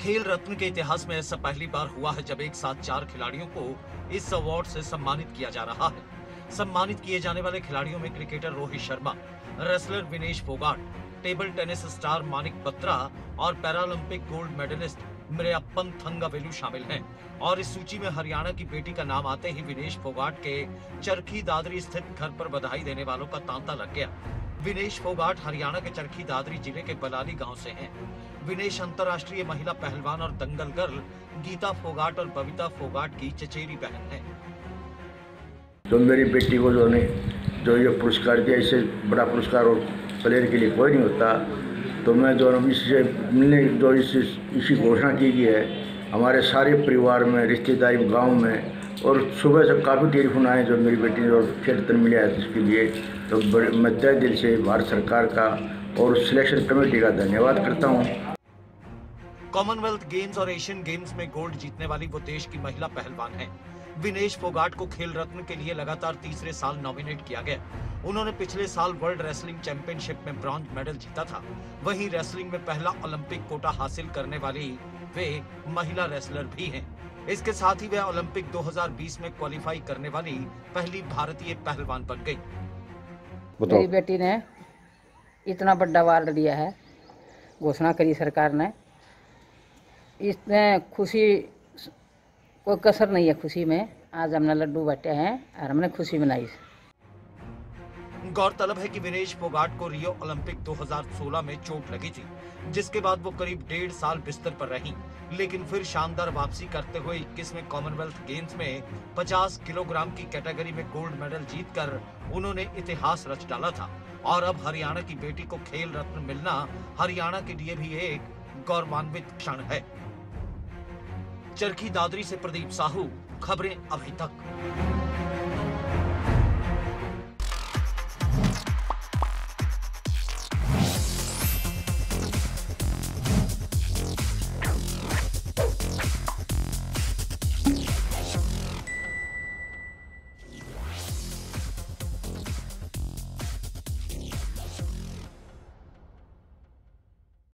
खेल रत्न के इतिहास में ऐसा पहली बार हुआ है जब एक साथ 4 खिलाड़ियों को इस अवार्ड से सम्मानित किया जा रहा है। सम्मानित किए जाने वाले खिलाड़ियों में cricketer Rohit Sharma, wrestler Vinesh Phogat, table tennis star Manika Batra और Paralympic gold medallist Mariyappan Thangavelu शामिल हैं। और इस सूची में हरियाणा की बेटी का नाम आते ही विनेश फोगाट के चरखी दादरी स्थित घर पर बधाई देने वालों का तांता लग गया। विनेश फोगाट हरियाणा के चरखी दादरी जिले के बलाली गांव से हैं। विनेश अंतर्राष्ट्रीय महिला पहलवान और दंगल गर्ल गीता फोगाट और बबीता फोगाट की चचेरी बहन है। तो मेरी बेटी को जो ये पुरस्कार दिया, इससे बड़ा पुरस्कार और प्लेयर के लिए कोई नहीं होता। तो मैं इससे मिलने इसी घोषणा की गई है हमारे सारे परिवार में, रिश्तेदारी गांव में, और सुबह से काफ़ी टेलीफोन आए जो मेरी बेटी ने और खेल रत्न मिला है इसके लिए। तो मैं तहे दिल से भारत सरकार का और सिलेक्शन कमेटी का धन्यवाद करता हूँ। कॉमनवेल्थ गेम्स और एशियन गेम्स में गोल्ड जीतने वाली वो देश की महिला पहलवान हैं। विनेश फोगाट को खेल रत्न के लिए लगातार तीसरे साल नॉमिनेट किया गया। उन्होंने पिछले साल वर्ल्ड रेसलिंग चैंपियनशिप में ब्रॉन्ज मेडल जीता था। वहीं रेसलिंग में पहला ओलंपिक कोटा हासिल करने वाली वे महिला रेसलर भी हैं। इसके साथ ही वे ओलंपिक 2020 में क्वालिफाई करने वाली पहली भारतीय पहलवान बन गई। मेरी बेटी ने इतना बड़ा अवार्ड दिया है, घोषणा करी सरकार ने। इसमें खुशी कोई कसर नहीं है खुशी में। आज हमने लड्डू बांटे हैं और हमने खुशी मनाई। गौरतलब है कि विनेश फोगाट को रियो ओलंपिक 2016 में चोट लगी थी, जिसके बाद वो करीब 1.5 साल बिस्तर पर रहीं। लेकिन फिर शानदार वापसी करते हुए 21वें कॉमनवेल्थ गेम्स में 50 किलोग्राम की कैटेगरी में गोल्ड मेडल जीतकर उन्होंने इतिहास रच डाला था। और अब हरियाणा की बेटी को खेल रत्न मिलना हरियाणा के लिए भी एक गौरवान्वित क्षण है। चरखी दादरी से प्रदीप साहू, खबरें अभी तक।